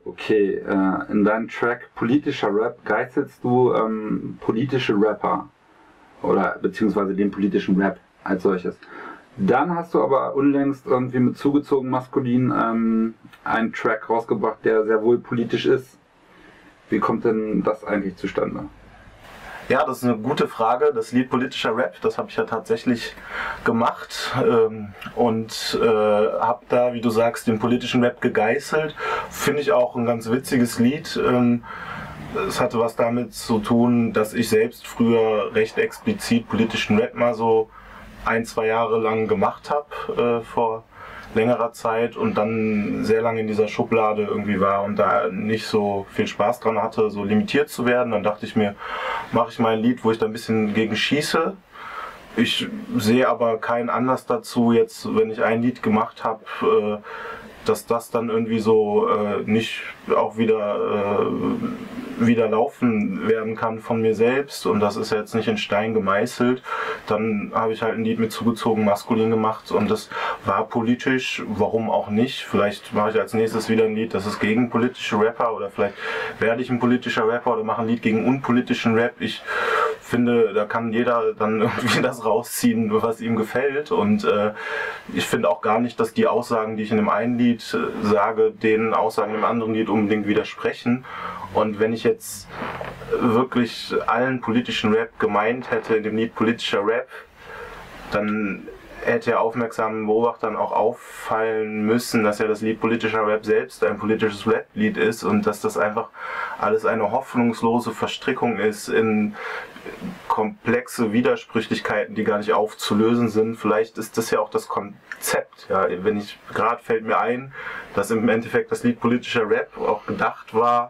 Okay, in deinem Track politischer Rap geißelst du politische Rapper oder beziehungsweise den politischen Rap als solches. Dann hast du aber unlängst irgendwie mit zugezogen maskulin einen Track rausgebracht, der sehr wohl politisch ist. Wie kommt denn das eigentlich zustande? Ja, das ist eine gute Frage. Das Lied politischer Rap, das habe ich ja tatsächlich gemacht und habe da, wie du sagst, den politischen Rap gegeißelt. Finde ich auch ein ganz witziges Lied. Es hatte was damit zu tun, dass ich selbst früher recht explizit politischen Rap mal so 1-2 Jahre lang gemacht habe vor längerer Zeit und dann sehr lange in dieser Schublade irgendwie war und da nicht so viel Spaß dran hatte, so limitiert zu werden. Dann dachte ich mir, mache ich mal ein Lied, wo ich da ein bisschen gegen schieße. Ich sehe aber keinen Anlass dazu, jetzt, wenn ich ein Lied gemacht habe, dass das dann irgendwie so nicht auch wieder laufen werden kann von mir selbst, und das ist ja jetzt nicht in Stein gemeißelt. Dann habe ich halt ein Lied mit zugezogen maskulin gemacht und das war politisch, warum auch nicht. Vielleicht mache ich als nächstes wieder ein Lied, das ist gegen politische Rapper, oder vielleicht werde ich ein politischer Rapper oder mache ein Lied gegen unpolitischen Rap. Ich finde, da kann jeder dann irgendwie das rausziehen, was ihm gefällt, und ich finde auch gar nicht, dass die Aussagen, die ich in dem einen Lied sage, den Aussagen im anderen Lied unbedingt widersprechen. Und wenn ich jetzt wirklich allen politischen Rap gemeint hätte in dem Lied politischer Rap, dann hätte ja aufmerksamen Beobachtern auch auffallen müssen, dass ja das Lied politischer Rap selbst ein politisches Rap-Lied ist und dass das einfach alles eine hoffnungslose Verstrickung ist in komplexe Widersprüchlichkeiten, die gar nicht aufzulösen sind. Vielleicht ist das ja auch das Konzept. Ja, gerade fällt mir ein, dass im Endeffekt das Lied politischer Rap auch gedacht war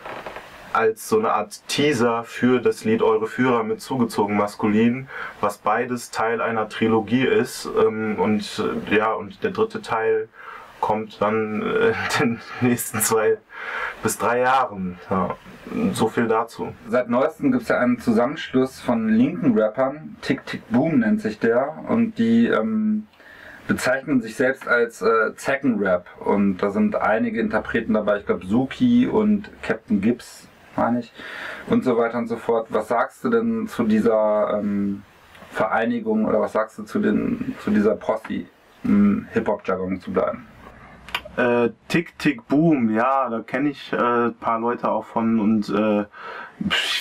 als so eine Art Teaser für das Lied Eure Führer mit zugezogen maskulin, was beides Teil einer Trilogie ist, und der dritte Teil kommt dann in den nächsten 2 bis 3 Jahren. Ja, so viel dazu. Seit neuestem gibt es ja einen Zusammenschluss von linken Rappern, Tick Tick Boom nennt sich der, und die bezeichnen sich selbst als Zeckenrap, und da sind einige Interpreten dabei, ich glaube Suki und Captain Gibbs, meine ich, und so weiter und so fort. Was sagst du denn zu dieser Vereinigung, oder was sagst du zu dieser Posse, im Hip-Hop-Jargon zu bleiben? Tick Tick Boom, ja, da kenne ich ein paar Leute auch von, und ich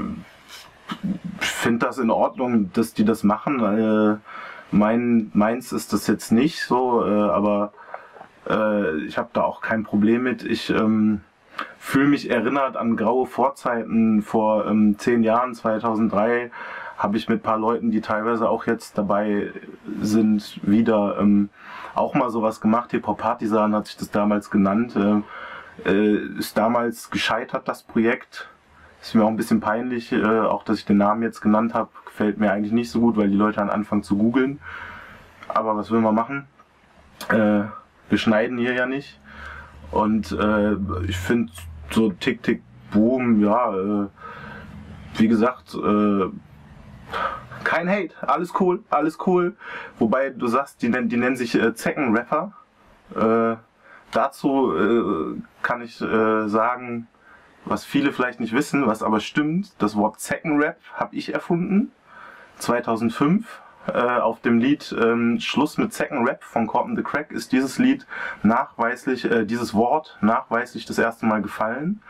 finde das in Ordnung, dass die das machen. Meins ist das jetzt nicht so, aber ich habe da auch kein Problem mit. Ich fühle mich erinnert an graue Vorzeiten. Vor 10 Jahren, 2003, habe ich mit ein paar Leuten, die teilweise auch jetzt dabei sind, wieder auch mal sowas gemacht. Hip-Hop-Partisan hat sich das damals genannt. Ist damals gescheitert, das Projekt. Ist mir auch ein bisschen peinlich, auch dass ich den Namen jetzt genannt habe. Gefällt mir eigentlich nicht so gut, weil die Leute dann anfangen zu googeln. Aber was will man machen? Wir schneiden hier ja nicht. Und ich finde so Tick Tick Boom, ja, wie gesagt, kein Hate, alles cool, alles cool. Wobei du sagst, die nennen sich Zeckenrapper. Dazu kann ich sagen, was viele vielleicht nicht wissen, was aber stimmt. Das Wort Zeckenrap habe ich erfunden, 2005. Auf dem Lied Schluss mit Zeckenrap von Caught in the Crack ist dieses Lied nachweislich, dieses Wort nachweislich das erste Mal gefallen.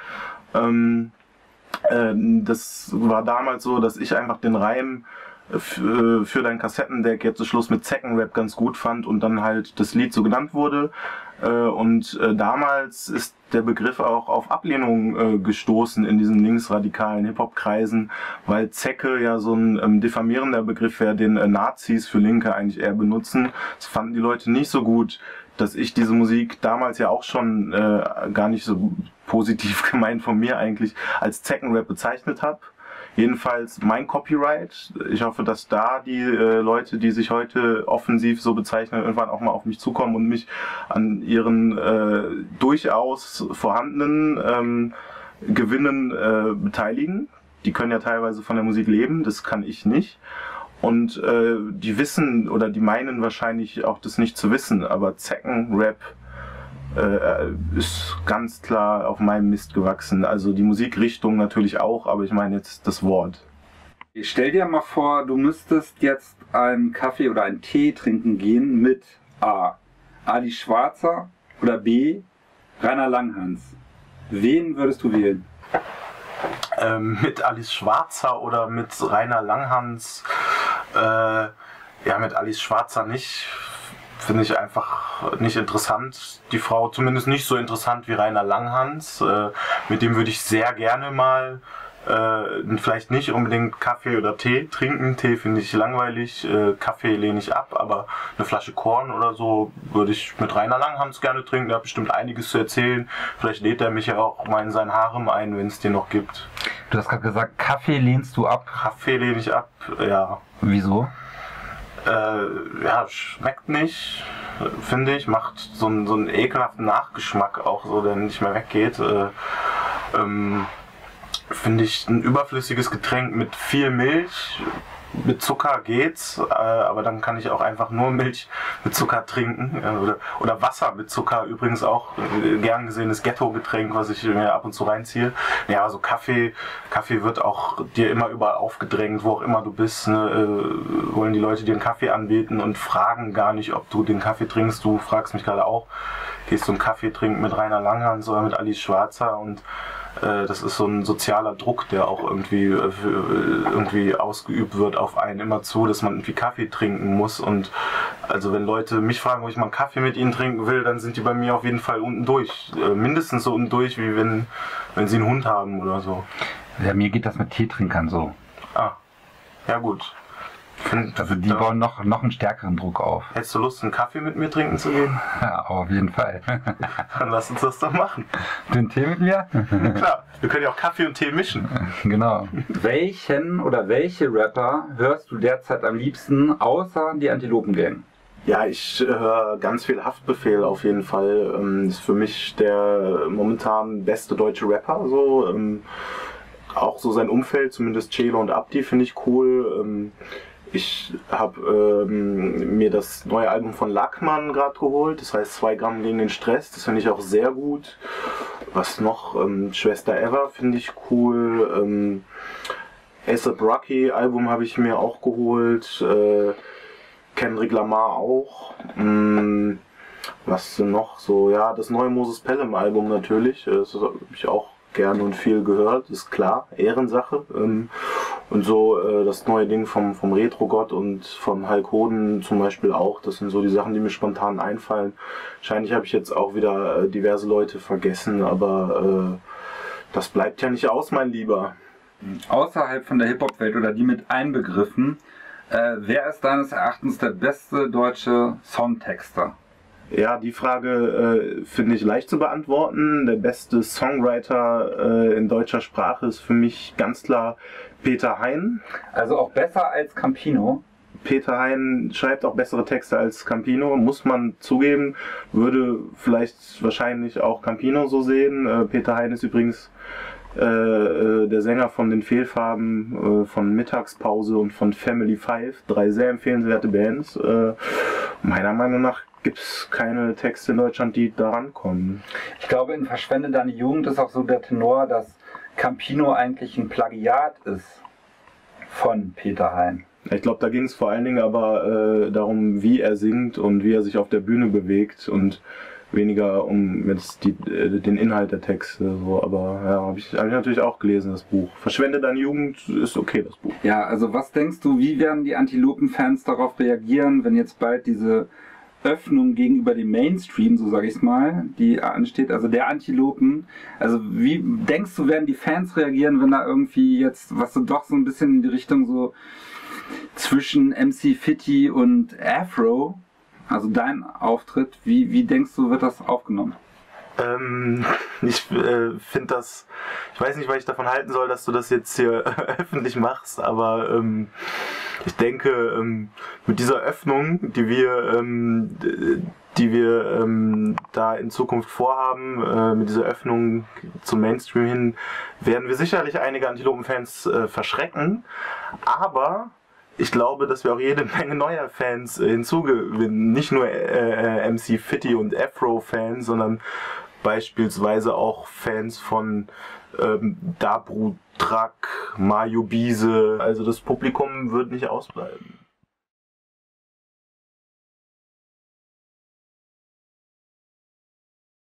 Das war damals so, dass ich einfach den Reim für dein Kassettendeck jetzt Schluss mit Zeckenrap ganz gut fand und dann halt das Lied so genannt wurde. Damals ist der Begriff auch auf Ablehnung gestoßen in diesen linksradikalen Hip-Hop-Kreisen, weil Zecke ja so ein diffamierender Begriff wäre, den Nazis für Linke eigentlich eher benutzen. Das fanden die Leute nicht so gut, dass ich diese Musik damals ja auch schon gar nicht so positiv gemeint von mir eigentlich als Zeckenrap bezeichnet habe. Jedenfalls mein Copyright. Ich hoffe, dass da die Leute, die sich heute offensiv so bezeichnen, irgendwann auch mal auf mich zukommen und mich an ihren durchaus vorhandenen Gewinnen beteiligen. Die können ja teilweise von der Musik leben, das kann ich nicht. Und die wissen oder die meinen wahrscheinlich auch das nicht zu wissen, aber Zeckenrap ist ganz klar auf meinem Mist gewachsen. Also die Musikrichtung natürlich auch, aber ich meine jetzt das Wort. Stell dir mal vor, du müsstest jetzt einen Kaffee oder einen Tee trinken gehen mit A. Ali Schwarzer oder B. Rainer Langhans. Wen würdest du wählen? Mit Alice Schwarzer oder mit Rainer Langhans? Ja, mit Alice Schwarzer nicht. Finde ich einfach nicht interessant. Die Frau zumindest nicht so interessant wie Rainer Langhans. Mit dem würde ich sehr gerne mal vielleicht nicht unbedingt Kaffee oder Tee trinken. Tee finde ich langweilig, Kaffee lehne ich ab, aber eine Flasche Korn oder so würde ich mit Rainer Langhans gerne trinken. Der hat bestimmt einiges zu erzählen. Vielleicht lädt er mich ja auch mal in sein Harem ein, wenn es den noch gibt. Du hast gerade gesagt, Kaffee lehnst du ab. Kaffee lehne ich ab, ja. Wieso? Ja, schmeckt nicht, finde ich, macht so einen ekelhaften Nachgeschmack auch so, der nicht mehr weggeht. Finde ich ein überflüssiges Getränk mit viel Milch. Mit Zucker geht's, aber dann kann ich auch einfach nur Milch mit Zucker trinken. Oder Wasser mit Zucker, übrigens auch gern gesehenes Ghetto-Getränk, was ich mir ab und zu reinziehe. Ja, also Kaffee wird auch dir immer überall aufgedrängt, wo auch immer du bist. Ne, wollen die Leute dir einen Kaffee anbieten und fragen gar nicht, ob du den Kaffee trinkst. Du fragst mich gerade auch, gehst du einen Kaffee trinken mit Rainer Langhans oder mit Alice Schwarzer, und das ist so ein sozialer Druck, der auch irgendwie ausgeübt wird auf einen immerzu, dass man irgendwie Kaffee trinken muss. Und also wenn Leute mich fragen, ob ich mal einen Kaffee mit ihnen trinken will, dann sind die bei mir auf jeden Fall unten durch. Mindestens so unten durch, wie wenn sie einen Hund haben oder so. Ja, mir geht das mit Teetrinkern so. Ah, ja gut. Also die bauen noch einen stärkeren Druck auf. Hättest du Lust, einen Kaffee mit mir trinken zu gehen? Ja, auf jeden Fall. Dann lass uns das doch machen. Den Tee mit mir? Klar, wir können ja auch Kaffee und Tee mischen. Genau. Welchen oder welche Rapper hörst du derzeit am liebsten, außer die Antilopen Gang? Ja, ich höre ganz viel Haftbefehl auf jeden Fall. Ist für mich der momentan beste deutsche Rapper. So. Auch so sein Umfeld, zumindest Celo und Abdi, finde ich cool. Ich habe mir das neue Album von Lackmann gerade geholt, das heißt 2 Gramm gegen den Stress, das finde ich auch sehr gut. Was noch? Schwester Eva finde ich cool. A$AP Rocky Album habe ich mir auch geholt. Kendrick Lamar auch. Was noch so? Ja, das neue Moses Pelham Album natürlich. Das habe ich auch gerne und viel gehört, ist klar, Ehrensache. Und so das neue Ding vom Retro-Gott und vom Hulk Hoden zum Beispiel auch. Das sind so die Sachen, die mir spontan einfallen. Wahrscheinlich habe ich jetzt auch wieder diverse Leute vergessen, aber das bleibt ja nicht aus, mein Lieber. Außerhalb von der Hip-Hop-Welt oder die mit einbegriffen, wer ist deines Erachtens der beste deutsche Songtexter? Ja, die Frage finde ich leicht zu beantworten. Der beste Songwriter in deutscher Sprache ist für mich ganz klar Peter Hein. Also auch besser als Campino? Peter Hein schreibt auch bessere Texte als Campino, muss man zugeben. Würde vielleicht wahrscheinlich auch Campino so sehen. Peter Hein ist übrigens der Sänger von den Fehlfarben, von Mittagspause und von Family 5. 3 sehr empfehlenswerte Bands. Meiner Meinung nach gibt es keine Texte in Deutschland, die da rankommen. Ich glaube, in Verschwende deine Jugend ist auch so der Tenor, dass Campino eigentlich ein Plagiat ist von Peter Hein. Ich glaube, da ging es vor allen Dingen aber darum, wie er singt und wie er sich auf der Bühne bewegt und weniger um jetzt den Inhalt der Texte. So. Aber ja, hab ich natürlich auch gelesen, das Buch. Verschwende deine Jugend ist okay, das Buch. Ja, also was denkst du, wie werden die Antilopen-Fans darauf reagieren, wenn jetzt bald diese Öffnung gegenüber dem Mainstream, so sage ich es mal, die ansteht, also der Antilopen. Also wie denkst du, werden die Fans reagieren, wenn da irgendwie jetzt, was so doch so ein bisschen in die Richtung so zwischen MC Fitti und Afro, also dein Auftritt, wie denkst du, wird das aufgenommen? Ich finde das, ich weiß nicht, was ich davon halten soll, dass du das jetzt hier öffentlich machst, aber ich denke, mit dieser Öffnung, die wir da in Zukunft vorhaben, mit dieser Öffnung zum Mainstream hin, werden wir sicherlich einige Antilopen-Fans verschrecken, aber ich glaube, dass wir auch jede Menge neuer Fans hinzugewinnen. Nicht nur MC Fitty und Afro-Fans, sondern beispielsweise auch Fans von Dabru Trak, Mario Biese. Also das Publikum wird nicht ausbleiben.